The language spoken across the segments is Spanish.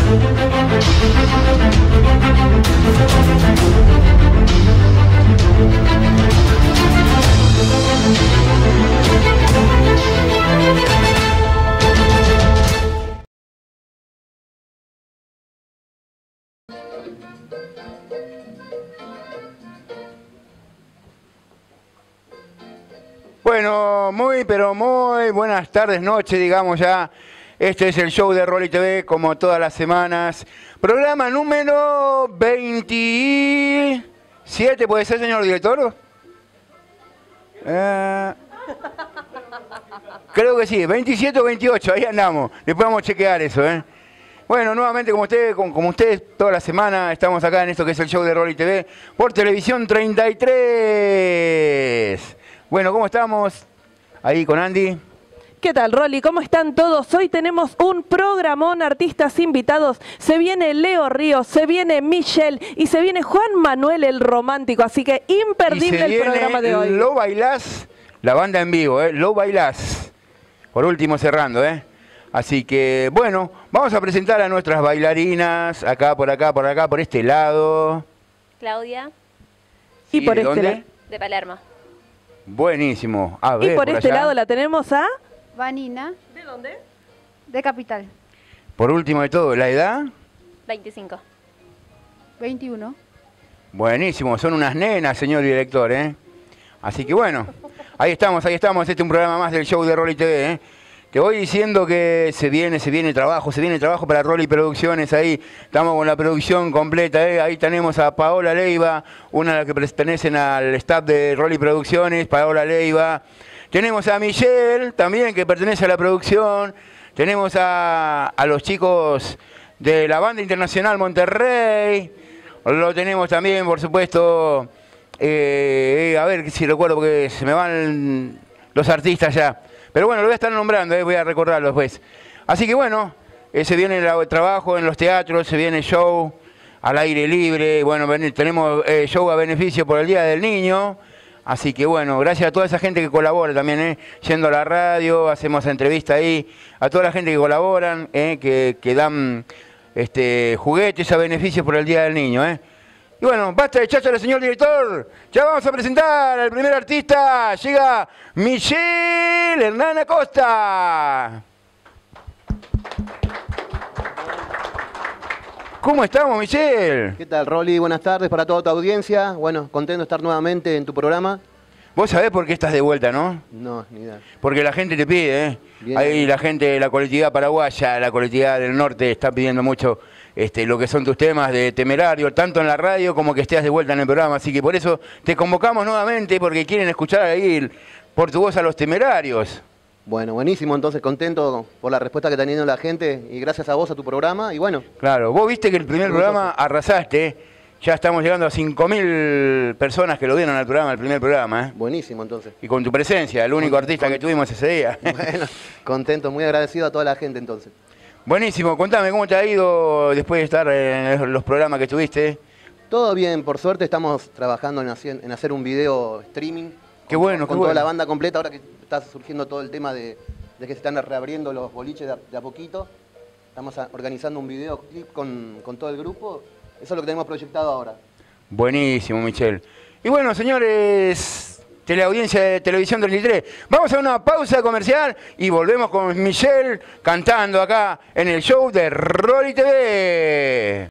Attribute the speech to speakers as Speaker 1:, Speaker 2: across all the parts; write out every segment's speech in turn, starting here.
Speaker 1: Bueno, pero muy buenas tardes, noches, digamos ya. Este es el show de Rolly TV, como todas las semanas. Programa número 27, ¿puede ser, señor director? Creo que sí, 27 o 28, ahí andamos. Después vamos a chequear eso, ¿eh? Bueno, nuevamente como ustedes, toda la semana estamos acá en esto que es el show de Rolly TV por Televisión 33. Bueno, ¿cómo estamos? Ahí con Andy.
Speaker 2: ¿Qué tal, Rolly? ¿Cómo están todos? Hoy tenemos un programón, artistas invitados. Se viene Leo Ríos, se viene Michelle y se viene Juan Manuel el Romántico. Así que imperdible el programa de hoy.
Speaker 1: Lo Bailás, la banda en vivo, Lo Bailás. Por último cerrando, Así que, bueno, vamos a presentar a nuestras bailarinas. Acá, por este lado.
Speaker 3: Claudia.
Speaker 2: Y por este lado.
Speaker 3: De Palermo.
Speaker 1: Buenísimo. A ver,
Speaker 2: y por este lado la tenemos a...
Speaker 4: Vanina.
Speaker 2: ¿De dónde?
Speaker 4: De Capital.
Speaker 1: Por último de todo, ¿la edad?
Speaker 3: 25.
Speaker 4: 21.
Speaker 1: Buenísimo, son unas nenas, señor director, Así que bueno, ahí estamos. Este es un programa más del show de Rolly TV, Te voy diciendo que se viene trabajo para Rolly Producciones, ahí estamos con la producción completa, Ahí tenemos a Paola Leiva, una de las que pertenecen al staff de Rolly Producciones, Paola Leiva. Tenemos a Michelle, también, que pertenece a la producción. Tenemos a los chicos de la Banda Internacional Monterrey. Lo tenemos también, por supuesto, a ver si recuerdo, porque se me van los artistas ya. Pero bueno, lo voy a estar nombrando, voy a recordarlo después. Así que bueno, se viene el trabajo en los teatros, se viene show al aire libre. Bueno, tenemos show a beneficio por el Día del Niño. Así que bueno, gracias a toda esa gente que colabora también, yendo a la radio, hacemos entrevista ahí, a toda la gente que colaboran, que dan juguetes a beneficio por el Día del Niño, Y bueno, basta de cháchara, señor director. Ya vamos a presentar al primer artista. Llega Michelle Hernán Acosta. ¿Cómo estamos, Michelle?
Speaker 5: ¿Qué tal, Rolly? Buenas tardes para toda tu audiencia. Bueno, contento de estar nuevamente en tu programa.
Speaker 1: Vos sabés por qué estás de vuelta, ¿no?
Speaker 5: No, ni idea.
Speaker 1: Porque la gente te pide,
Speaker 5: Bien.
Speaker 1: Ahí la gente de la colectividad paraguaya, la colectividad del norte, está pidiendo mucho lo que son tus temas de Temerario, tanto en la radio como que estés de vuelta en el programa. Así que por eso te convocamos nuevamente, porque quieren escuchar ahí por tu voz a los Temerarios.
Speaker 5: Bueno, buenísimo, entonces contento por la respuesta que está teniendo la gente y gracias a vos, a tu programa, y bueno.
Speaker 1: Claro, vos viste que el primer programa arrasaste, ya estamos llegando a 5.000 personas que lo vieron al programa, el primer programa,
Speaker 5: Buenísimo, entonces.
Speaker 1: Y con tu presencia, el único artista que tuvimos ese día.
Speaker 5: Bueno, contento, muy agradecido a toda la gente entonces.
Speaker 1: Buenísimo, contame, ¿cómo te ha ido después de estar en los programas que estuviste?
Speaker 5: Todo bien, por suerte estamos trabajando en hacer un video streaming.
Speaker 1: Qué bueno,
Speaker 5: con toda la banda completa, ahora que está surgiendo todo el tema de que se están reabriendo los boliches de a poquito. Estamos organizando un videoclip con todo el grupo. Eso es lo que tenemos proyectado ahora.
Speaker 1: Buenísimo, Michelle. Y bueno, señores, teleaudiencia de Televisión 33, vamos a una pausa comercial y volvemos con Michelle cantando acá en el show de Rolly TV.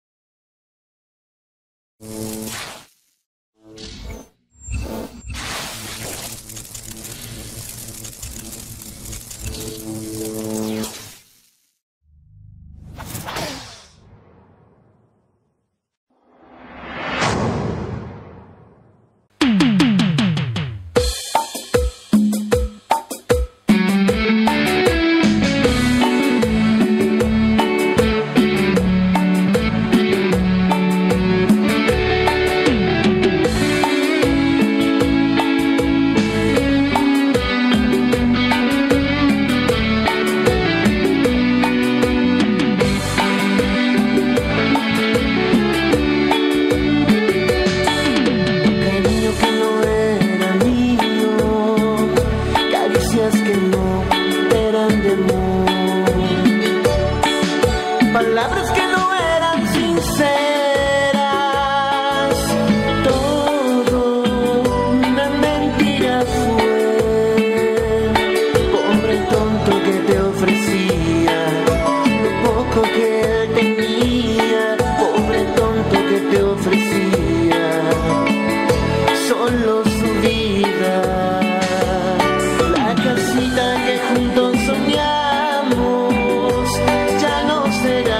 Speaker 6: éramos ya no será.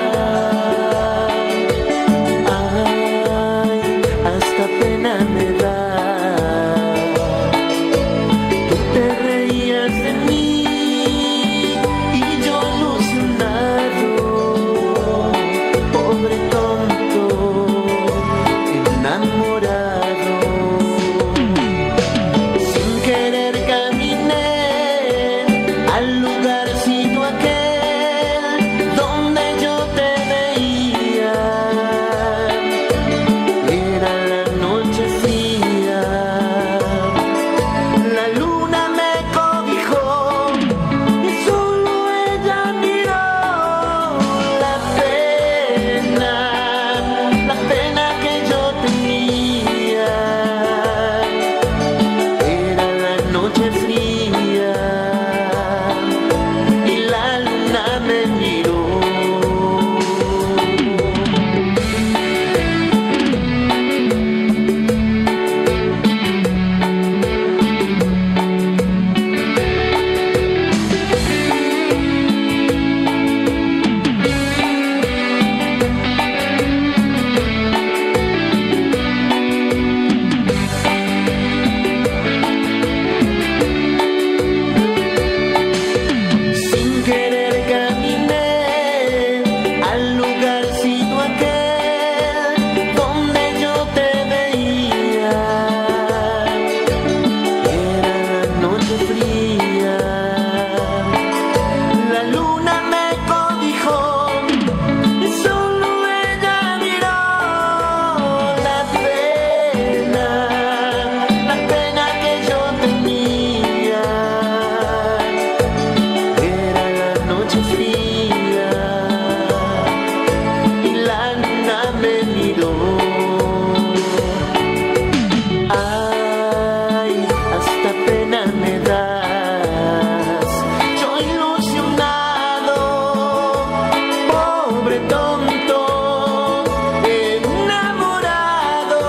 Speaker 6: Ay, hasta pena me da. Tú te reías de mí y yo ilusionado, pobre tonto, enamorado. Sin querer caminé al lugarcito aquel donde yo te veía. Era la noche fría, la luna me cobijó y solo ella miró. La pena que yo tenía. Era la noche fría y la luna me miró. Sin querer caminé al lugarcito aquel donde yo te veía. Era la noche fría, la luna me cobijó y solo ella miró. La pena que yo tenía. Era la noche fría y la luna me miró. Ay, hasta pena me das. Yo ilusionado, pobre tonto, enamorado.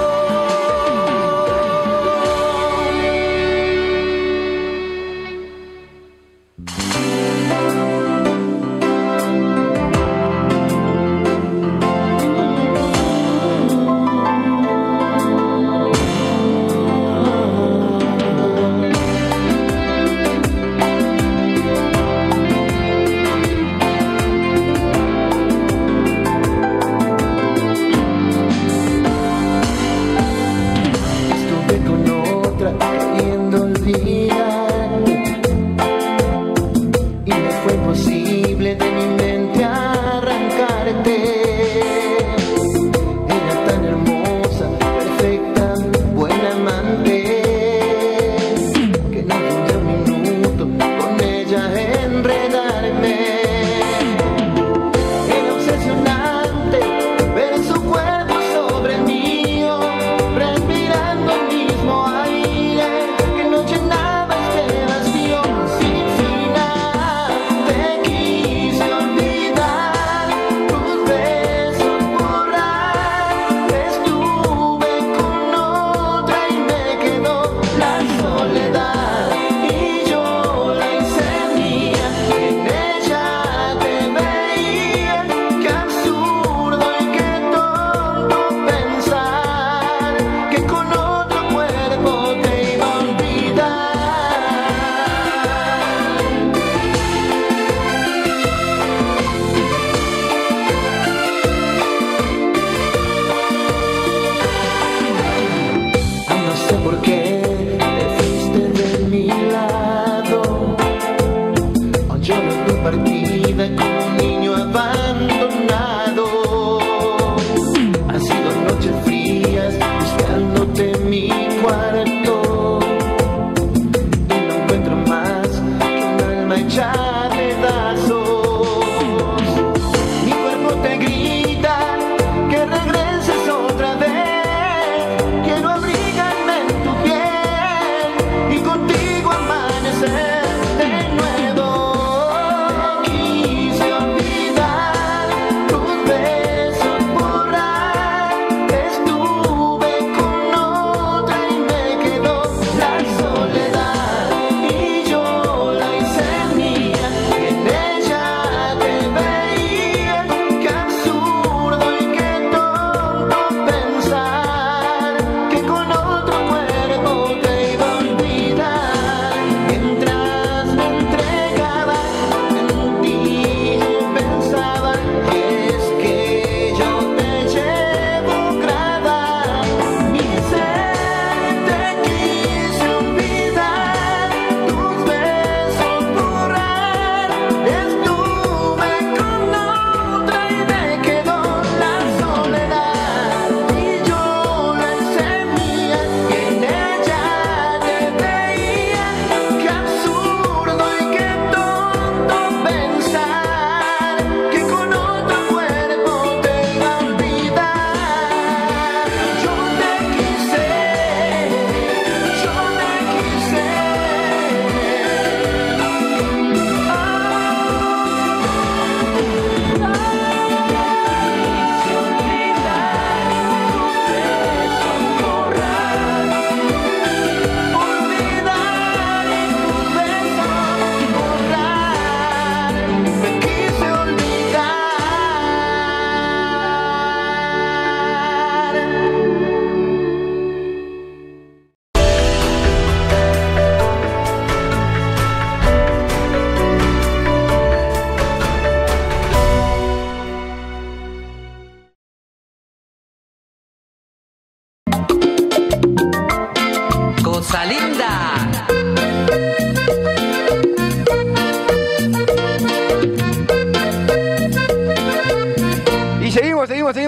Speaker 6: Estuve con otra queriendo olvidarte y me fue imposible de mi mente arrancarte. Era tan hermosa, perfecta, buena amante, que no pude un minuto con ella enredarme. Era obsesionante ver su cuerpo sobre el mío, respirando el mismo aire que no llenaba este vacío sin final. Te quise olvidar, tus besos borrar. Estuve con otra y me quedó la soledad y yo la hice mía. En ella te veía. Qué absurdo y qué tonto pensar que con otro cuerpo te iba a olvidar. No sé por qué te fuiste de mi lado. Lloro en tu partida como un niño abandonado. Han sido noches frías buscándote en mi cuarto y no encuentro más que un alma hecha pedazos. Mi cuerpo te grita que regreses otra vez. Quiero abrigarme en tu piel y contigo amanecer de nuevo. Te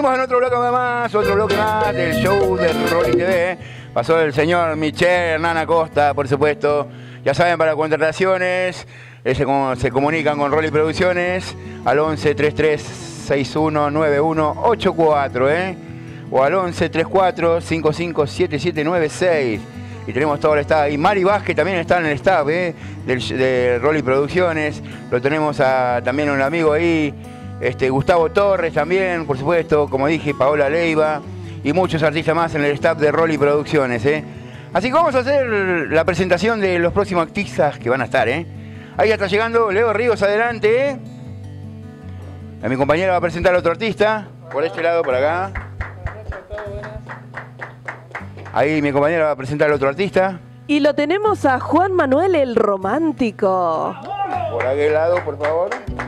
Speaker 1: seguimos en otro bloque más del show de Rolly TV. Pasó el señor Michel Hernán Acosta, por supuesto. Ya saben, para contrataciones, se comunican con Rolly Producciones al 11 33 61 91 84, o al 11 34 55 7796. Y tenemos todo el staff. Y Mari Vázquez también está en el staff de Rolly Producciones. Lo tenemos también un amigo ahí, Gustavo Torres también, por supuesto, como dije, Paola Leiva y muchos artistas más en el staff de Rolly Producciones. Así que vamos a hacer la presentación de los próximos artistas que van a estar. Ahí ya está llegando Leo Ríos, adelante. A mi compañera va a presentar a otro artista, por este lado, por acá. Ahí mi compañera va a presentar al otro artista.
Speaker 2: Y lo tenemos a Juan Manuel el Romántico.
Speaker 1: Por aquel lado, por favor.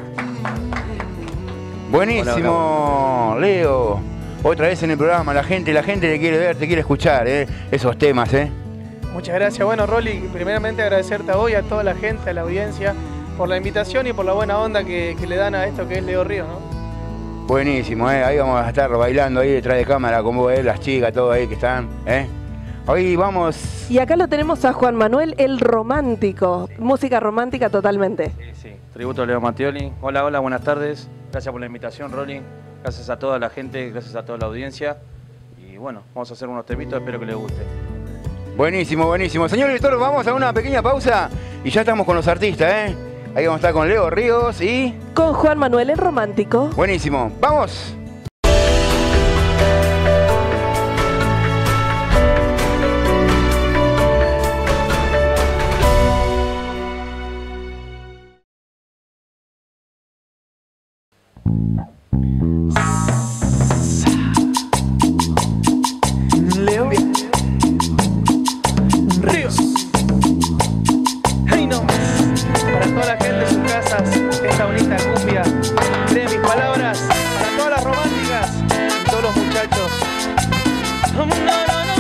Speaker 1: Buenísimo, hola. Leo. Otra vez en el programa, la gente te quiere ver, te quiere escuchar, esos temas,
Speaker 7: Muchas gracias. Bueno, Rolly, primeramente agradecerte a vos y a toda la gente, a la audiencia, por la invitación y por la buena onda que le dan a esto que es Leo Ríos, ¿no?
Speaker 1: Buenísimo, ahí vamos a estar bailando ahí detrás de cámara con vos, las chicas, todos ahí que están, Hoy vamos...
Speaker 2: Y acá lo tenemos a Juan Manuel el Romántico, música romántica totalmente.
Speaker 8: Sí, tributo a Leo Mattioli. Hola, buenas tardes. Gracias por la invitación, Rolly. Gracias a toda la gente, gracias a toda la audiencia. Y bueno, vamos a hacer unos temitos, espero que les guste.
Speaker 1: Buenísimo. Señor director, vamos a una pequeña pausa y ya estamos con los artistas, Ahí vamos a estar con Leo Ríos y...
Speaker 2: con Juan Manuel el Romántico.
Speaker 1: Buenísimo. ¡Vamos!
Speaker 7: Leo Ríos. Ay, no. Para toda la gente en sus casas, esta bonita cumbia. Creen mis palabras. Para todas las románticas y todos los muchachos. No, no, no, no.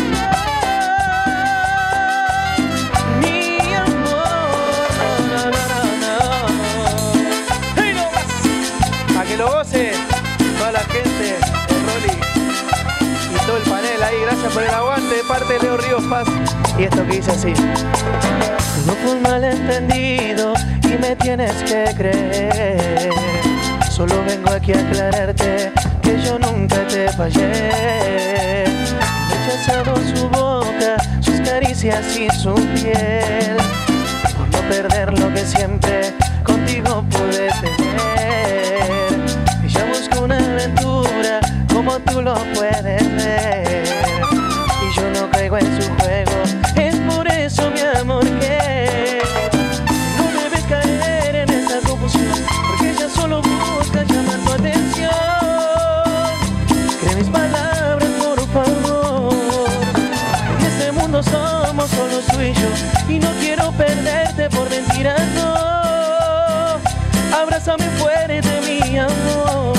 Speaker 7: Mi amor. No, no, no, no. Ay, no más. Para que lo goce toda la gente de Rolly y todo el panel ahí. Gracias por el aguante de parte de Leo Ríos Paz. Y esto que dice así. No fue un malentendido y me tienes que creer. Solo vengo aquí a aclararte que yo nunca te fallé. He rechazado su boca, sus caricias y su piel, por no perder lo que siempre contigo pude tener. Ella busca una aventura como tú lo puedes ver, y yo no caigo en su juego. Es por eso, mi amor, que no debes caer en esa confusión, porque ella solo busca llamar tu atención. Cree mis palabras, por favor. En este mundo somos solo tú y yo, y no quiero perderte por mentiras, no. Abrázame fuerte, mi amor.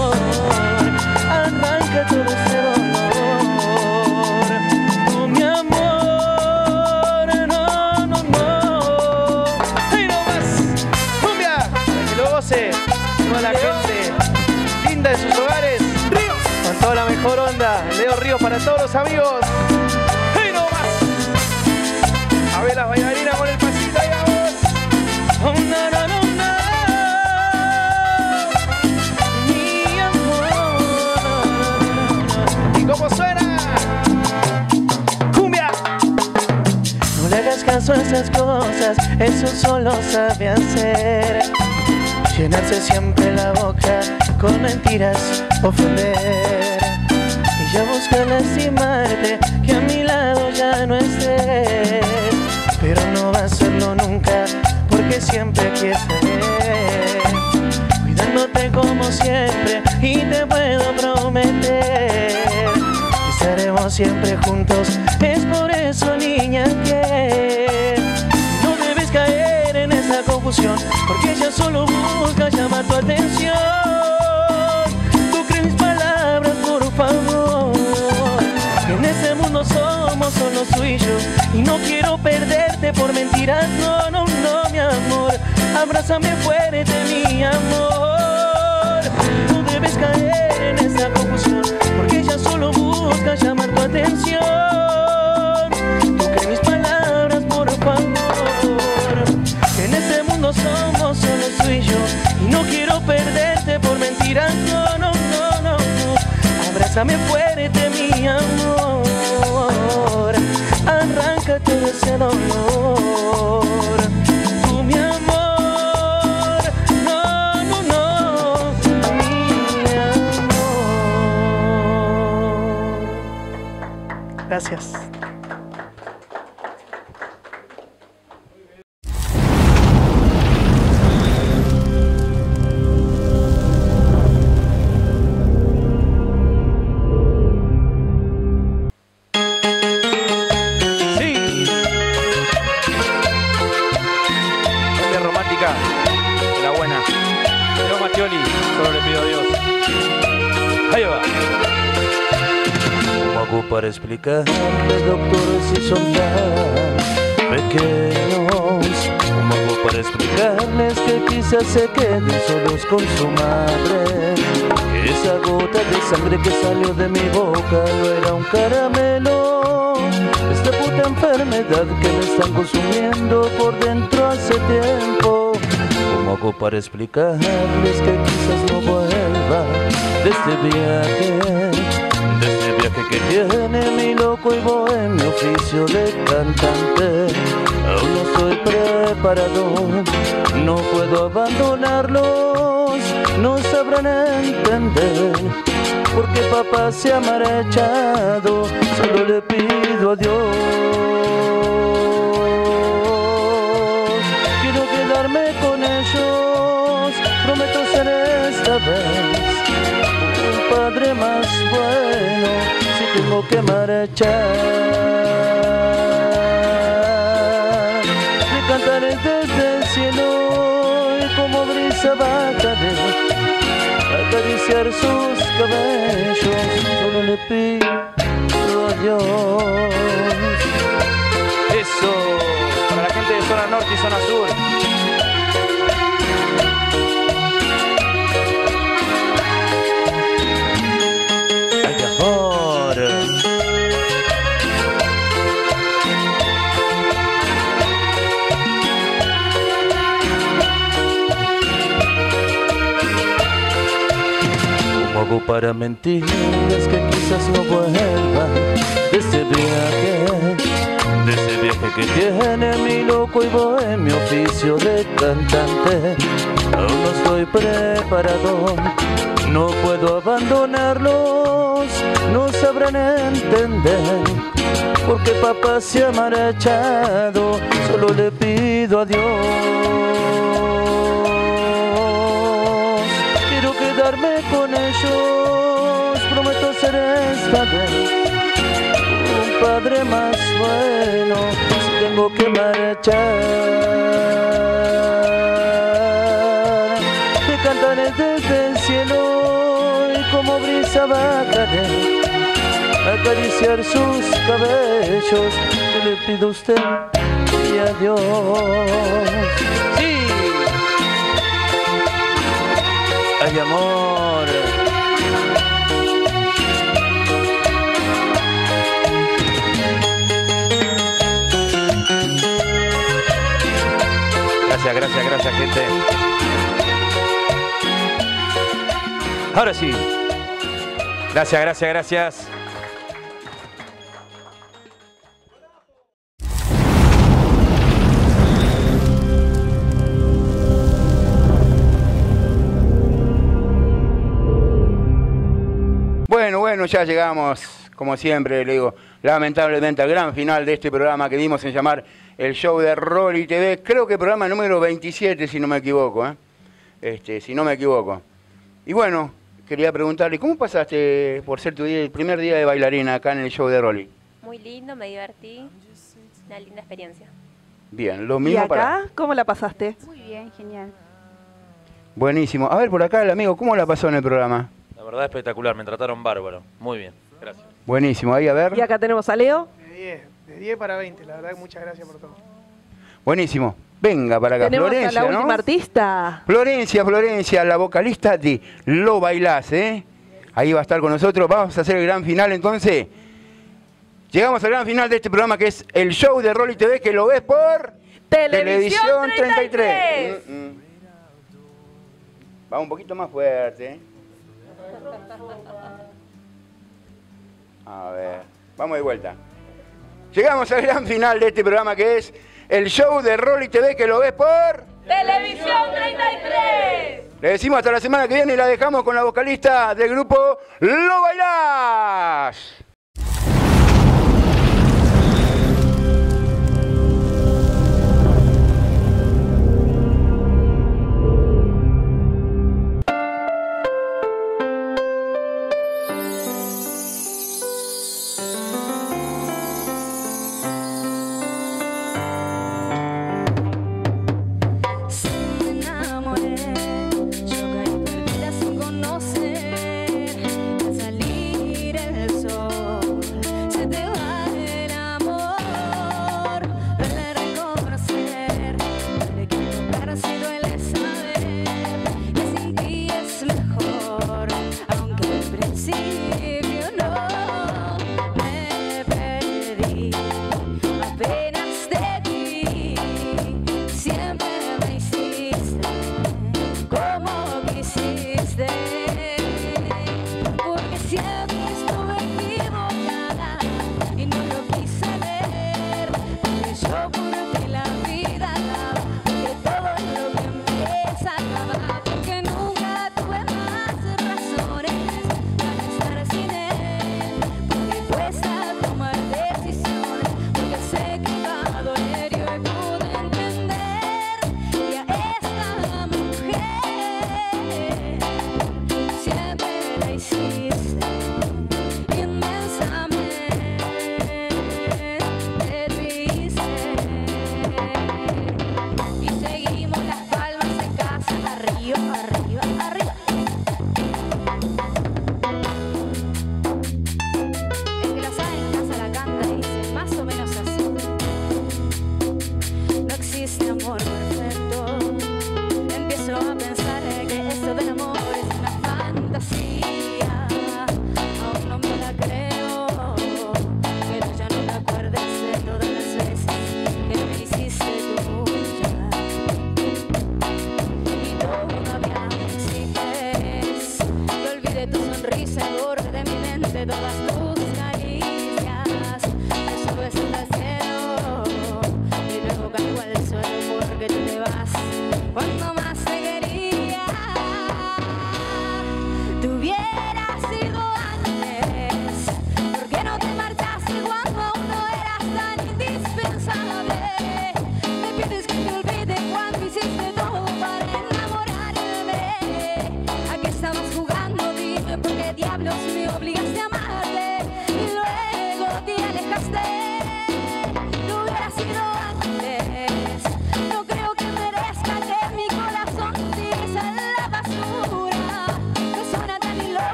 Speaker 7: Arranca todo este dolor. Oh, mi amor, no, no, no. ¡Ay, no más! ¡Cumbia! Para que lo goce toda la gente linda de sus hogares. ¡Ríos! Con toda la mejor onda. Leo Ríos para todos los amigos. ¡Ay, no más! A ver las bailarinas con el pasito, ahí vamos. Oh, no, no, no, no. ¿Cómo suena? ¡Cumbia! No le hagas caso a esas cosas, eso solo sabe hacer llenarse siempre la boca con mentiras, ofender. Ella busca lastimarte, que a mi lado ya no estés, pero no va a hacerlo nunca, porque siempre aquí estaré, cuidándote como siempre, y te puedo prometer estaremos siempre juntos. Es por eso, niña, que no debes caer en esa confusión, porque ella solo busca llamar tu atención. Tú crees mis palabras, por favor. En este mundo somos solo tú y yo, y no quiero perderte por mentiras, no, no, no, mi amor. Abrázame fuerte, mi amor. No debes caer en esa confusión, porque ella solo busca llamar tu atención. Tú crees mis palabras, por favor. En este mundo somos solo tú y yo, y no quiero perderte por mentiras. No, no, no, no, no. Abrázame fuerte, mi amor. Arranca todo ese dolor. Tú, mi amor. No, no, no. Mi amor. Gracias.
Speaker 8: La buena. Leo Mattioli, solo le pido a Dios. Ahí va.
Speaker 9: ¿Cómo hago para explicarle, doctor, si son tan pequeños? ¿Cómo hago para explicarles que quizás se queden solos con su madre? Que esa gota de sangre que salió de mi boca no era un caramelo. Esta puta enfermedad que me están consumiendo por dentro hace tiempo. ¿Cómo hago para explicarles que quizás no vuelva de este viaje que tiene mi loco y bohemio oficio de cantante? Aún no estoy preparado, no puedo abandonarlos, no sabrán entender porque papá se ha marchado, solo le pido a Dios. Quiero quedarme con ellos, prometo ser esta vez un padre más bueno si tengo que marchar. Le cantaré desde el cielo y como brisa bajaré, acariciar sus cabellos, solo le pido a Dios.
Speaker 8: Eso, para la gente de zona norte y zona sur.
Speaker 9: Ay, amor. ¿Cómo hago para mentirles que quizás no vuelva de este viaje? De ese viaje que tiene mi loco y bohemio oficio de cantante. Aún no estoy preparado, no puedo abandonarlos, no sabrán entender porque papá se ha marchado, solo le pido a Dios. Quiero quedarme con ellos, prometo ser esta vez un padre más bueno si tengo que marchar. Te cantaré desde el cielo y como brisa bajaré, acariciar sus cabellos, que le pido a usted y a Dios.
Speaker 8: Sí.
Speaker 9: Ay, amor.
Speaker 8: Gracias, gente. Ahora sí. Gracias.
Speaker 1: Bueno, ya llegamos, como siempre, le digo, lamentablemente al gran final de este programa que dimos en llamar el show de Rolly TV, creo que programa número 27, si no me equivoco, si no me equivoco. Y bueno, quería preguntarle, ¿cómo pasaste por ser el primer día de bailarina acá en el show de Rolly?
Speaker 3: Muy lindo, me divertí. Una linda experiencia.
Speaker 1: Bien, lo
Speaker 2: ¿Y
Speaker 1: mismo
Speaker 2: acá?
Speaker 1: para...
Speaker 2: ¿Cómo la pasaste?
Speaker 4: Muy bien, genial.
Speaker 1: Buenísimo. A ver, por acá el amigo, ¿cómo la pasó en el programa?
Speaker 8: La verdad espectacular, me trataron bárbaro. Muy bien, gracias.
Speaker 1: Buenísimo, ahí a ver.
Speaker 2: Y acá tenemos a Leo.
Speaker 7: De 10 para 20, la verdad, muchas gracias por todo.
Speaker 1: Buenísimo. Venga para acá,
Speaker 2: Tenemos
Speaker 1: Florencia,
Speaker 2: a la
Speaker 1: ¿no?
Speaker 2: última artista.
Speaker 1: Florencia, la vocalista de Lo Bailás, ¿eh? Ahí va a estar con nosotros. Vamos a hacer el gran final entonces. Llegamos al gran final de este programa que es el show de Rolly TV, que lo ves por
Speaker 2: Televisión 33.
Speaker 1: Va un poquito más fuerte. A ver, vamos de vuelta. Llegamos al gran final de este programa que es el show de Rolly TV, que lo ves por
Speaker 2: Televisión 33.
Speaker 1: Le decimos hasta la semana que viene y la dejamos con la vocalista del grupo Lo Bailás.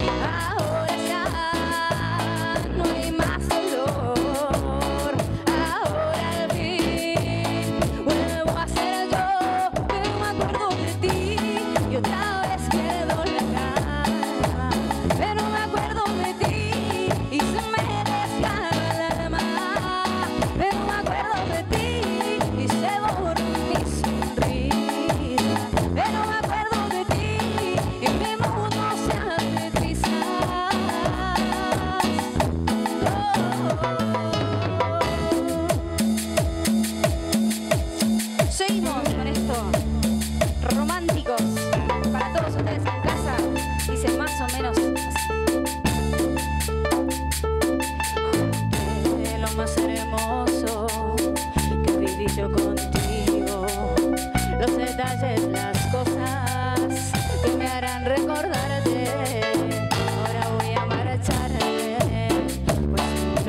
Speaker 10: Ahora ya no hay más dolor.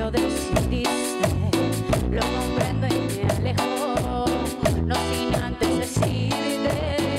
Speaker 10: lo decidiste, lo comprendo y me alejo, no sin antes decirte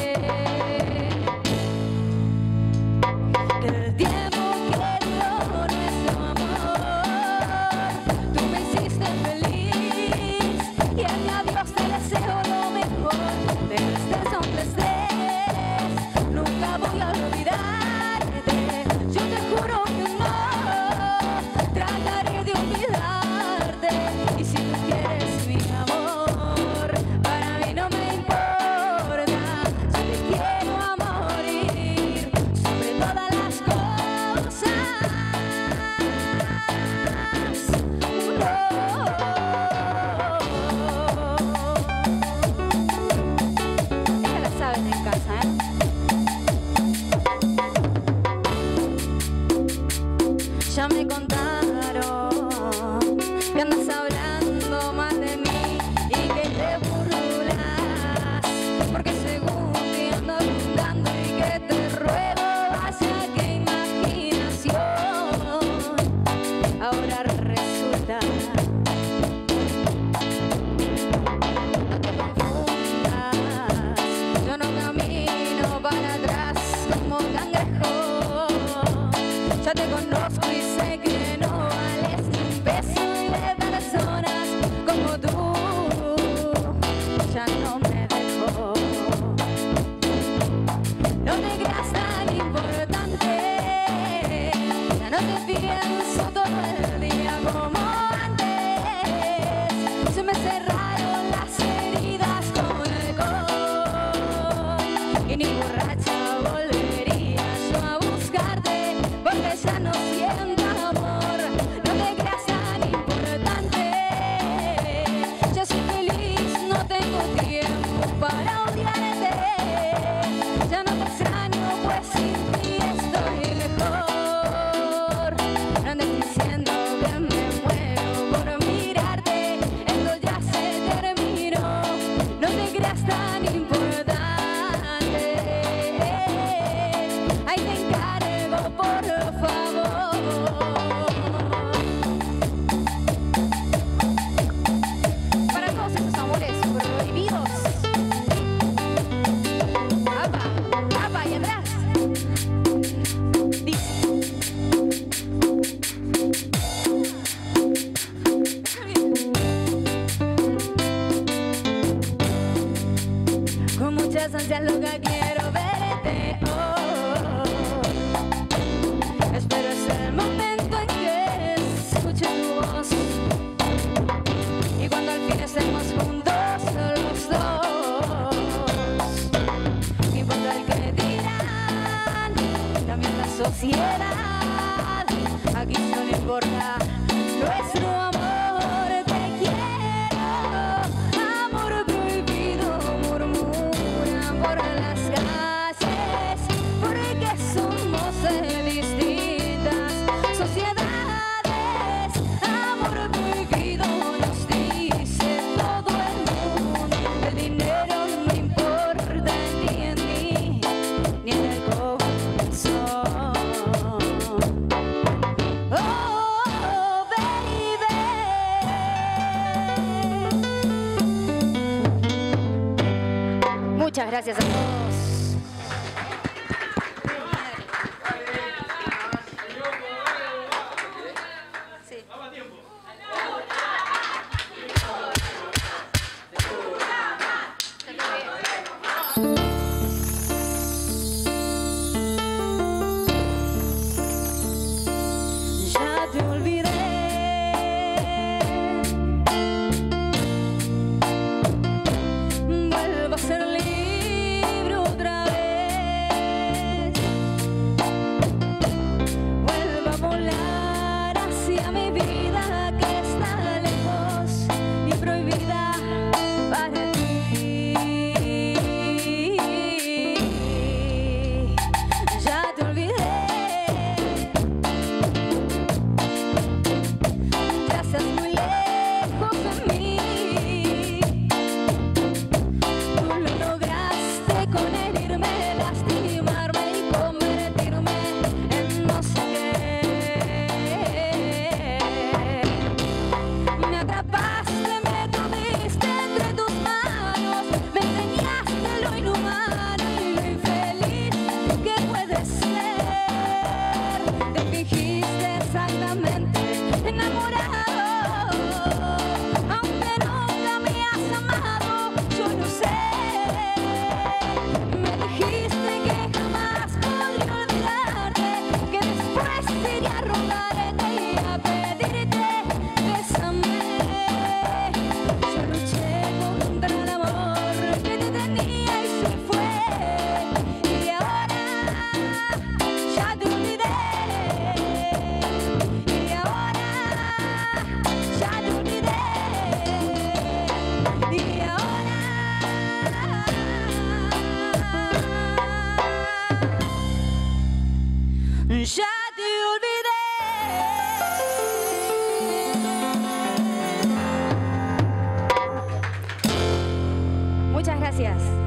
Speaker 10: que el tiempo que duró nuestro amor, tú me hiciste feliz y a mi adiós te deseo lo mejor, pero estés donde estés, nunca voy a olvidarte, yo te juro que no, trataré de olvidarte, y si tú quieres mi amor, para mí no me importa, yo te quiero a morir, sobre todas las cosas. Esta la saben en casa, ¿eh? Ya me contaron que andas hablando mal de mí y que te burlas, porque según que ando rondando y que te ruego, vaya que imaginación. Ahora resulta, no te confundas, yo no camino para atrás como cangrejo. Ya te conozco y sé que no vales ni un peso, y de personas como tú ya no me dejo. No te creas tan importante, ya no te pienso todo el día como antes. Se me cerraron las heridas con alcohol y ni borracha volvería yo a buscarte, porque ya no siento amor. No te creas tan importante, yo soy feliz, no tengo tiempo para odiarte. Ya no te extraño, pues sin ti estoy mejor. No andes diciendo que me muero por mirarte, esto ya se terminó. No te creas tan importante, ahí te encargo, por favor. Para todos esos amores prohibidos. Apa, apa, y atrás. Dice. Con muchas ansias loca quiero verte, oh. Espero es el momento en que escuche tu voz, y cuando al fin estemos juntos los dos, no importa el que dirán, también la sociedad, aquí solo importa nuestro amor. Te quiero, amor prohibido, murmuran por las calles, porque somos de distintas sociedades. Amor prohibido nos dice todo el mundo, el dinero no importa ni en mí, ni en el corazón. Oh, baby. Muchas gracias a todos. Sí. Ya te olvidé, vuelvo a ser libre otra vez, vuelvo a volar hacia mi vida que está Muchas gracias.